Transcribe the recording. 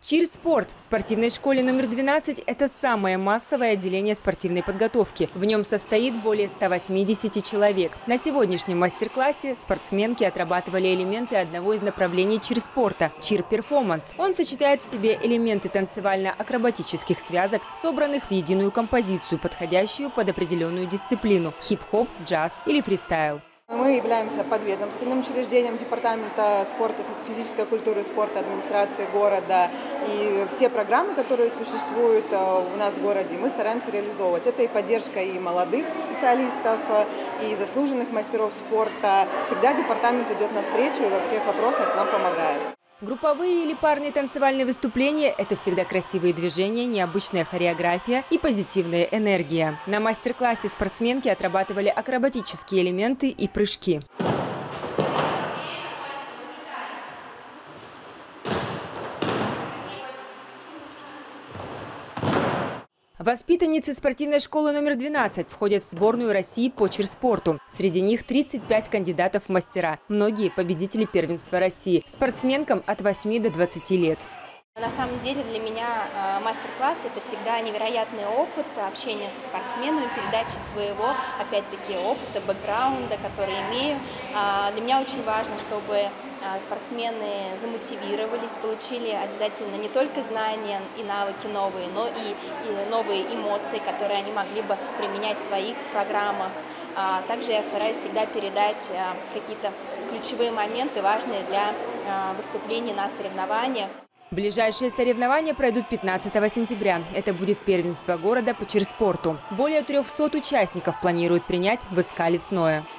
Чирспорт в спортивной школе номер 12 – это самое массовое отделение спортивной подготовки. В нем состоит более 180 человек. На сегодняшнем мастер-классе спортсменки отрабатывали элементы одного из направлений чирспорта – чир-перформанс. Он сочетает в себе элементы танцевально-акробатических связок, собранных в единую композицию, подходящую под определенную дисциплину – хип-хоп, джаз или фристайл. Мы являемся подведомственным учреждением Департамента спорта, физической культуры и спорта администрации города. И все программы, которые существуют у нас в городе, мы стараемся реализовывать. Это и поддержка и молодых специалистов, и заслуженных мастеров спорта. Всегда департамент идет навстречу и во всех вопросах нам помогает. Групповые или парные танцевальные выступления – это всегда красивые движения, необычная хореография и позитивная энергия. На мастер-классе спортсменки отрабатывали акробатические элементы и прыжки. Воспитанницы спортивной школы номер 12 входят в сборную России по чирспорту. Среди них 35 кандидатов в мастера. Многие победители первенства России. Спортсменкам от 8 до 20 лет. На самом деле для меня мастер-класс – это всегда невероятный опыт общения со спортсменами, передачи своего, опять-таки, опыта, бэкграунда, который имею. Для меня очень важно, чтобы спортсмены замотивировались, получили обязательно не только знания и навыки новые, но и новые эмоции, которые они могли бы применять в своих программах. Также я стараюсь всегда передать какие-то ключевые моменты, важные для выступлений на соревнованиях. Ближайшие соревнования пройдут 15 сентября. Это будет первенство города по чирспорту. Более 300 участников планируют принять в СК «Лесное».